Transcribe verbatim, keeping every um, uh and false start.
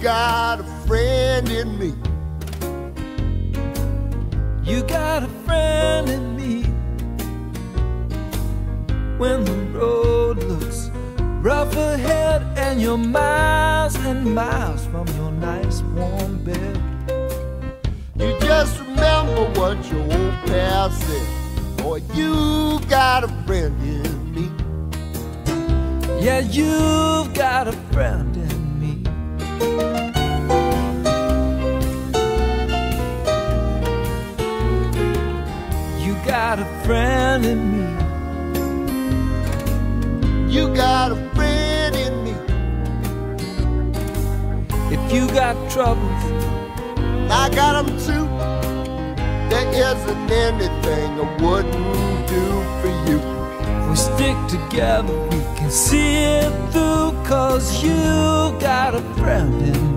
got a friend in me. You got a friend in me. When the road looks rough ahead and you're miles and miles from your nice warm bed, you just remember what your old past said. Boy, you got a friend in me. Yeah, you've got a friend in me. You got a friend in me. You got a friend in me. If you got troubles, I got them too. There isn't anything I wouldn't do for you. if we stick together, we can see it through. 'Cause you got a friend in me.